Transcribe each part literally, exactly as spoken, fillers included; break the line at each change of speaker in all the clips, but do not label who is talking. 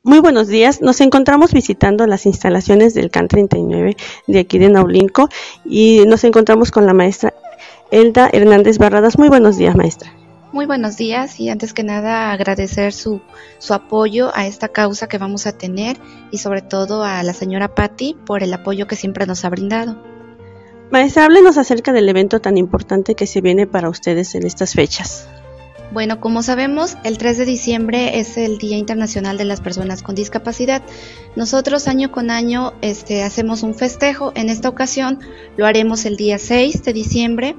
Muy buenos días, nos encontramos visitando las instalaciones del C A N treinta y nueve de aquí de Naulinco y nos encontramos con la maestra Elda Hernández Barradas. Muy buenos días, maestra.
Muy buenos días y antes que nada agradecer su, su apoyo a esta causa que vamos a tener y sobre todo a la señora Patti por el apoyo que siempre nos ha brindado.
Maestra, háblenos acerca del evento tan importante que se viene para ustedes en estas fechas.
Bueno, como sabemos, el tres de diciembre es el Día Internacional de las Personas con Discapacidad. Nosotros año con año este, hacemos un festejo. En esta ocasión lo haremos el día seis de diciembre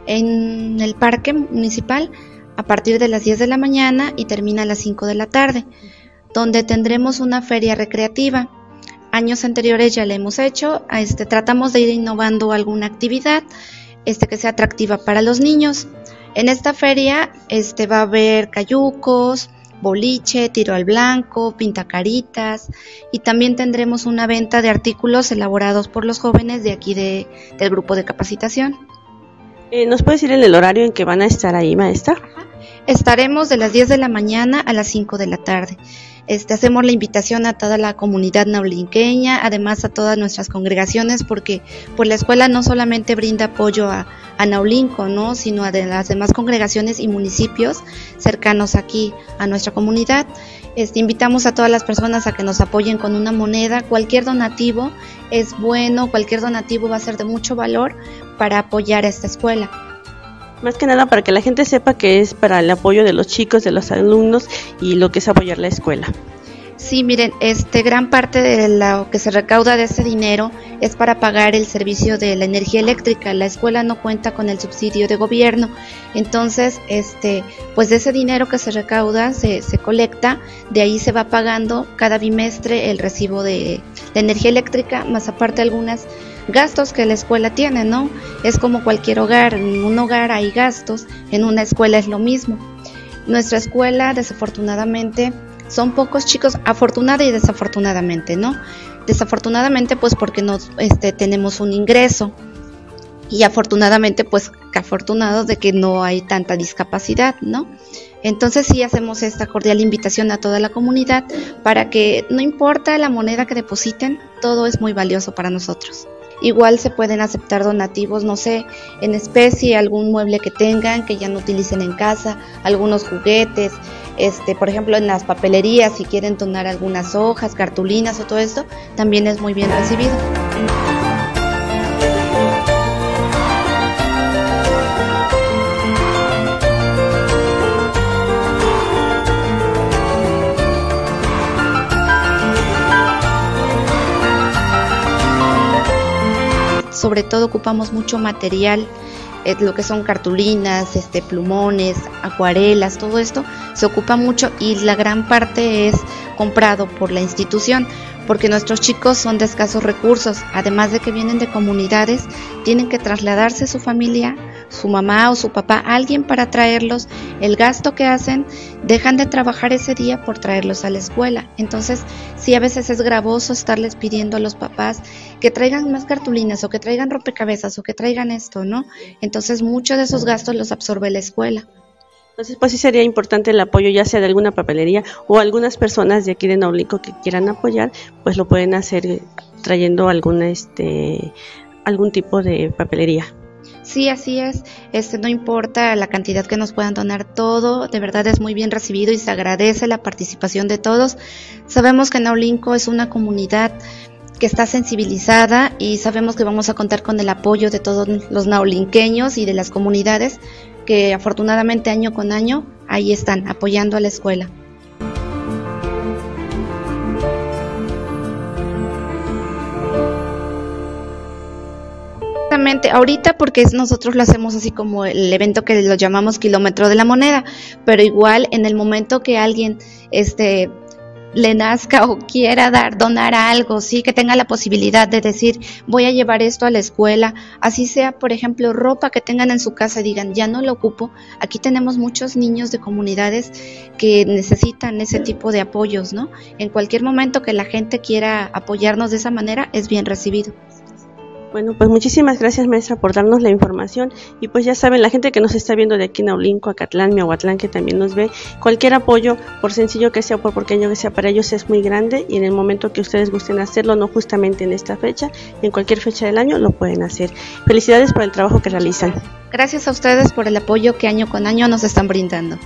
en el Parque Municipal a partir de las diez de la mañana y termina a las cinco de la tarde, donde tendremos una feria recreativa. Años anteriores ya la hemos hecho, este, tratamos de ir innovando alguna actividad este, que sea atractiva para los niños. En esta feria este, va a haber cayucos, boliche, tiro al blanco, pintacaritas y también tendremos una venta de artículos elaborados por los jóvenes de aquí de, del grupo de capacitación.
Eh, ¿Nos puede decir el horario en que van a estar ahí, maestra?
Estaremos de las diez de la mañana a las cinco de la tarde. Este, hacemos la invitación a toda la comunidad naulinqueña, además a todas nuestras congregaciones, porque pues la escuela no solamente brinda apoyo a, a Naulinco, ¿no? sino a de las demás congregaciones y municipios cercanos aquí a nuestra comunidad. Este, invitamos a todas las personas a que nos apoyen con una moneda. Cualquier donativo es bueno, cualquier donativo va a ser de mucho valor para apoyar a esta escuela.
Más que nada para que la gente sepa que es para el apoyo de los chicos, de los alumnos y lo que es apoyar la escuela.
Sí, miren, este, gran parte de lo que se recauda de ese dinero es para pagar el servicio de la energía eléctrica. La escuela no cuenta con el subsidio de gobierno, entonces, este, pues de ese dinero que se recauda, se, se colecta, de ahí se va pagando cada bimestre el recibo de la energía eléctrica, más aparte algunas gastos que la escuela tiene, ¿no? Es como cualquier hogar, en un hogar hay gastos, en una escuela es lo mismo. Nuestra escuela, desafortunadamente, son pocos chicos, afortunada y desafortunadamente, ¿no? Desafortunadamente, pues porque no este, tenemos un ingreso y afortunadamente, pues que afortunados de que no hay tanta discapacidad, ¿no? Entonces sí hacemos esta cordial invitación a toda la comunidad para que no importa la moneda que depositen, todo es muy valioso para nosotros. Igual se pueden aceptar donativos, no sé, en especie, algún mueble que tengan, que ya no utilicen en casa, algunos juguetes, este, por ejemplo en las papelerías, si quieren donar algunas hojas, cartulinas o todo esto, también es muy bien recibido. Sobre todo ocupamos mucho material, eh, lo que son cartulinas, este, plumones, acuarelas, todo esto se ocupa mucho y la gran parte es comprado por la institución, porque nuestros chicos son de escasos recursos, además de que vienen de comunidades, tienen que trasladarse su familia, su mamá o su papá, alguien para traerlos, el gasto que hacen, dejan de trabajar ese día por traerlos a la escuela. Entonces, sí, a veces es gravoso estarles pidiendo a los papás que traigan más cartulinas o que traigan rompecabezas o que traigan esto, ¿no? Entonces, muchos de esos gastos los absorbe la escuela.
Entonces, pues sí sería importante el apoyo, ya sea de alguna papelería o algunas personas de aquí de Naulinco que quieran apoyar, pues lo pueden hacer trayendo alguna, este, algún tipo de papelería.
Sí, así es, este, no importa la cantidad que nos puedan donar, todo de verdad es muy bien recibido y se agradece la participación de todos. Sabemos que Naulinco es una comunidad que está sensibilizada y sabemos que vamos a contar con el apoyo de todos los naulinqueños y de las comunidades que afortunadamente año con año ahí están apoyando a la escuela. Ahorita porque nosotros lo hacemos así como el evento que lo llamamos Kilómetro de la Moneda, pero igual en el momento que alguien este le nazca o quiera dar, donar algo, sí, que tenga la posibilidad de decir voy a llevar esto a la escuela, así sea por ejemplo ropa que tengan en su casa y digan ya no lo ocupo, aquí tenemos muchos niños de comunidades que necesitan ese tipo de apoyos, ¿no? En cualquier momento que la gente quiera apoyarnos de esa manera es bien recibido.
Bueno, pues muchísimas gracias, maestra, por darnos la información. Y pues ya saben, la gente que nos está viendo de aquí en Aulinco, Acatlán, Miahuatlán, que también nos ve, cualquier apoyo, por sencillo que sea, por pequeño que sea, para ellos es muy grande, y en el momento que ustedes gusten hacerlo, no justamente en esta fecha, en cualquier fecha del año lo pueden hacer. Felicidades por el trabajo que realizan.
Gracias a ustedes por el apoyo que año con año nos están brindando.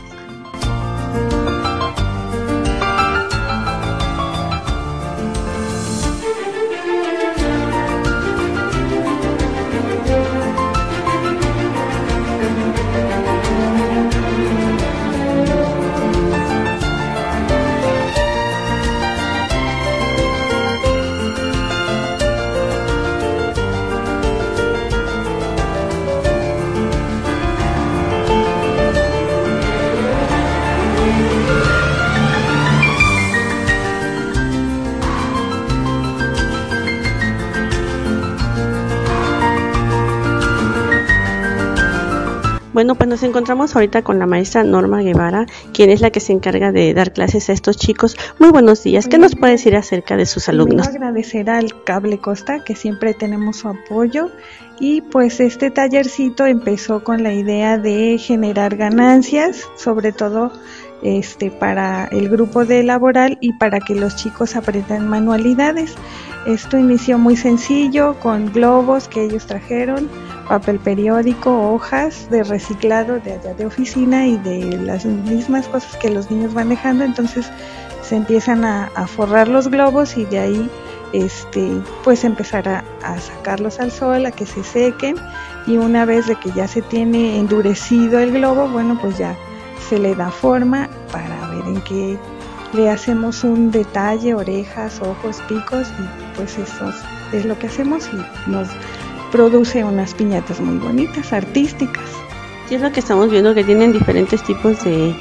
Bueno, pues nos encontramos ahorita con la maestra Norma Guevara, quien es la que se encarga de dar clases a estos chicos. Muy buenos días. ¿Qué nos puede decir acerca de sus alumnos?
Quiero agradecer al Cable Costa, que siempre tenemos su apoyo, y pues este tallercito empezó con la idea de generar ganancias, sobre todo este para el grupo de laboral y para que los chicos aprendan manualidades. Esto inició muy sencillo, con globos que ellos trajeron, papel periódico, hojas de reciclado de allá de oficina y de las mismas cosas que los niños van dejando. Entonces se empiezan a, a forrar los globos y de ahí este pues empezar a, a sacarlos al sol, a que se sequen, y una vez de que ya se tiene endurecido el globo, bueno, pues ya se le da forma para ver en qué le hacemos un detalle, orejas, ojos, picos, y pues eso es lo que hacemos y nos produce unas piñatas muy bonitas, artísticas.
Sí, es lo que estamos viendo, que tienen diferentes tipos de,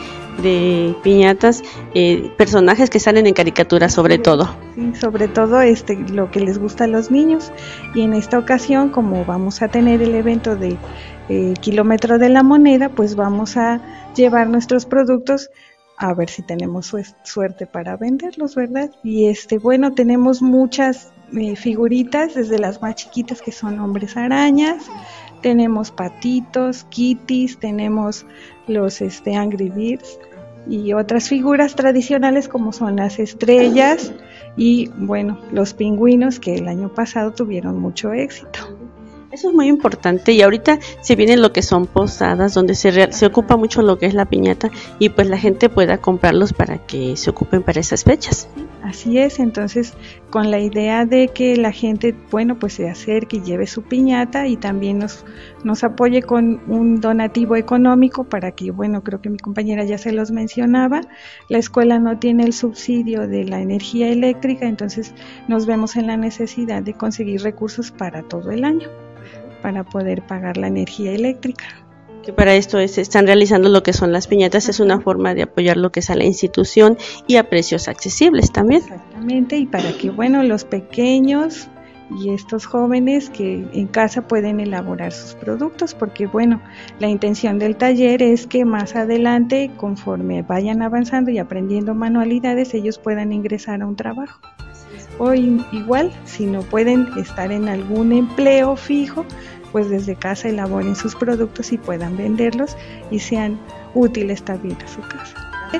de piñatas, eh, personajes que salen en caricaturas sobre todo.
Sí, sobre todo este, lo que les gusta a los niños, y en esta ocasión, como vamos a tener el evento de eh, Kilómetro de la Moneda, pues vamos a llevar nuestros productos a ver si tenemos su suerte para venderlos, ¿verdad? Y este, bueno, tenemos muchas eh, figuritas, desde las más chiquitas que son hombres arañas, tenemos patitos, kitties, tenemos los este, Angry Birds y otras figuras tradicionales como son las estrellas y, bueno, los pingüinos, que el año pasado tuvieron mucho éxito.
Eso es muy importante, y ahorita se vienen lo que son posadas, donde se, re, se ocupa mucho lo que es la piñata, y pues la gente pueda comprarlos para que se ocupen para esas fechas.
Así es, entonces con la idea de que la gente, bueno, pues se acerque y lleve su piñata y también nos, nos apoye con un donativo económico para que, bueno, creo que mi compañera ya se los mencionaba, la escuela no tiene el subsidio de la energía eléctrica, entonces nos vemos en la necesidad de conseguir recursos para todo el año, para poder pagar la energía eléctrica.
Que para esto es, están realizando lo que son las piñatas, es una forma de apoyar lo que es a la institución y a precios accesibles también.
Exactamente, y para que, bueno, los pequeños y estos jóvenes que en casa pueden elaborar sus productos, porque, bueno, la intención del taller es que más adelante, conforme vayan avanzando y aprendiendo manualidades, ellos puedan ingresar a un trabajo. O igual, si no pueden estar en algún empleo fijo, pues desde casa elaboren sus productos y puedan venderlos y sean útiles también a su casa.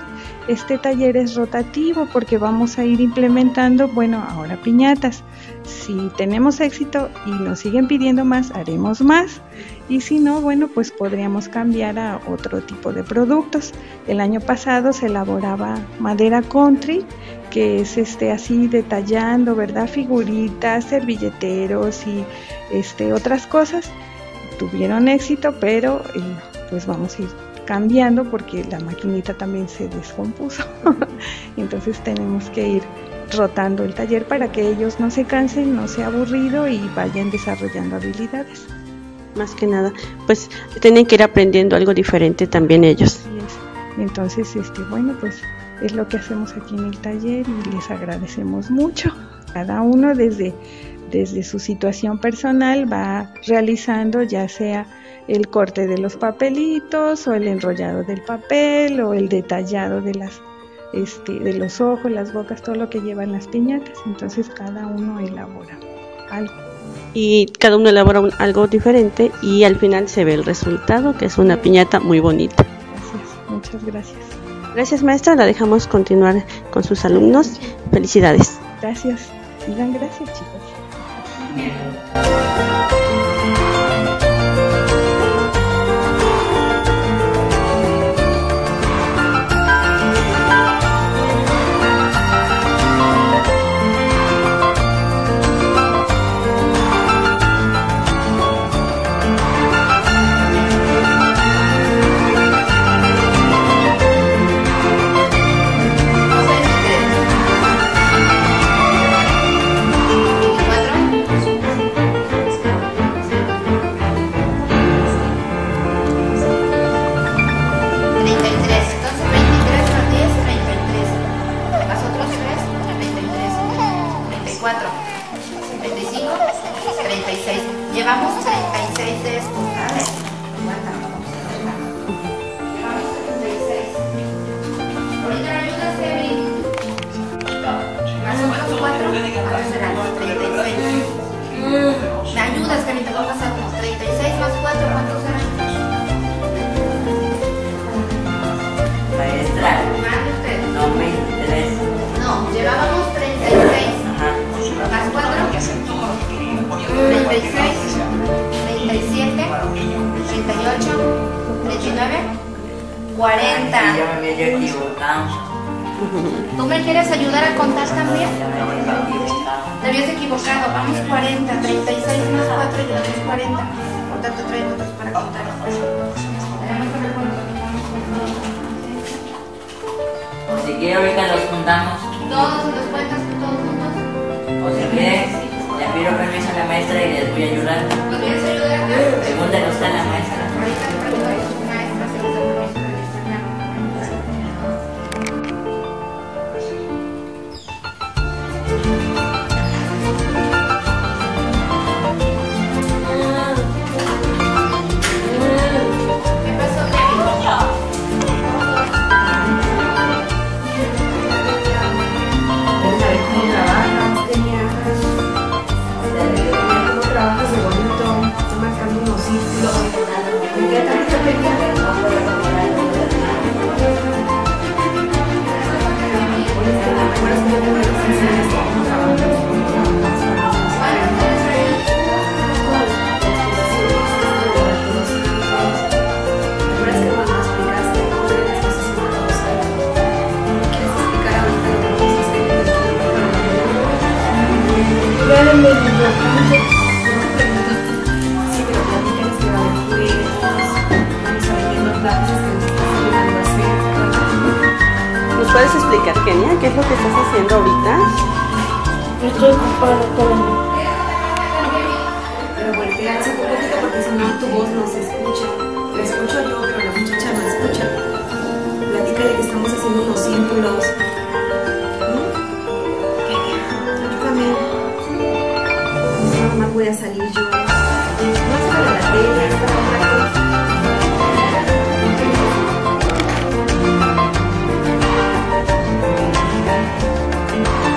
Este taller es rotativo porque vamos a ir implementando, bueno, ahora piñatas. Si tenemos éxito y nos siguen pidiendo más, haremos más. Y si no, bueno, pues podríamos cambiar a otro tipo de productos. El año pasado se elaboraba madera country, que es este así detallando, ¿verdad? Figuritas, servilleteros y este otras cosas. Tuvieron éxito, pero eh, pues vamos a ir cambiando porque la maquinita también se descompuso. Entonces tenemos que ir rotando el taller para que ellos no se cansen, no sea aburrido y vayan desarrollando habilidades.
Más que nada, pues tienen que ir aprendiendo algo diferente también ellos.
Así es. Entonces, este, bueno, pues es lo que hacemos aquí en el taller y les agradecemos mucho. Cada uno desde, desde su situación personal va realizando ya sea el corte de los papelitos o el enrollado del papel o el detallado de las este, de los ojos, las bocas, todo lo que llevan las piñatas. Entonces cada uno elabora algo.
y cada uno elabora un, algo diferente y al final se ve el resultado, que es una piñata muy bonita.
Gracias, muchas gracias.
Gracias, maestra, la dejamos continuar con sus alumnos. Felicidades.
Gracias, digan gracias, chicos.
Llevamos treinta y seis de estos, ¿vale? Llevamos treinta y seis. Ahorita me ayudas, Evi. Más otros cuatro, ahora serán treinta y seis. ¿Me ayudas, que me tengo que pasar como treinta y seis más cuatro, ¿cuántos serán?
Maestra.
¿Mande usted?
No, veintitrés.
No, llevábamos treinta y seis. Más cuatro. treinta y seis, treinta y siete, treinta y ocho, treinta y nueve, cuarenta.
Sí, yo me había equivocado.
¿Tú me quieres ayudar a contar también?
Ya me había equivocado.
Te habías equivocado, vamos cuarenta, treinta y seis más cuatro y llevamos cuarenta. Por tanto traigo otros para contar. Tenemos que ver cuántos llevamos.
O si quiere ahorita los juntamos.
Todos los cuentas, todos juntos.
O si quiere, le pido permiso a la maestra y les voy a ayudar.
¿Nos quieres ayudar acá?
Pregúntale usted a la maestra.
Ahorita le pregunto a su maestra si usa permiso de Instagram. ¿Qué pasó,
¿Nos puedes explicar, Kenia, qué es lo que estás haciendo ahorita?
Estoy ocupada todo.
Pero voltearse un poquito porque si no tu voz no se escucha. La escucho yo, pero la muchacha no escucha. Platícale que estamos haciendo unos círculos. Ayúdame. Si no, nomás voy a salir yo. No es para la tele, es para otra cosa.
Thank you.